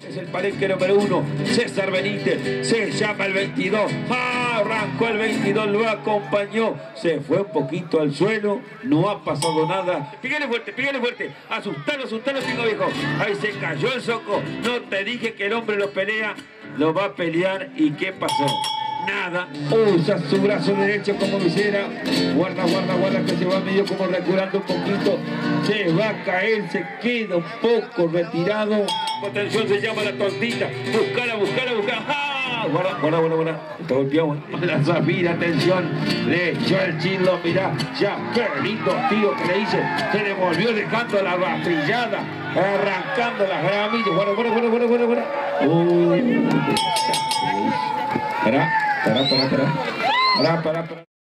Es el palenque número 1, César Benítez, se llama el 22, arrancó el 22, lo acompañó, se fue un poquito al suelo, no ha pasado nada, pígale fuerte, asustalo, chico viejo, ahí se cayó el soco, no te dije que el hombre lo pelea, lo va a pelear, ¿y qué pasó? Nada, usa su brazo derecho como visera, guarda que se va medio como reculando un poquito, se va a caer, se queda un poco retirado. Atención, se llama la tontita, buscala, ¡ah! Guarda, está golpeado, la Zafira, atención, le echó el chilo, mirá, ya, qué lindo tío que le hice, se le volvió dejando la rastrillada, arrancando las gramillas, guarda, Pará.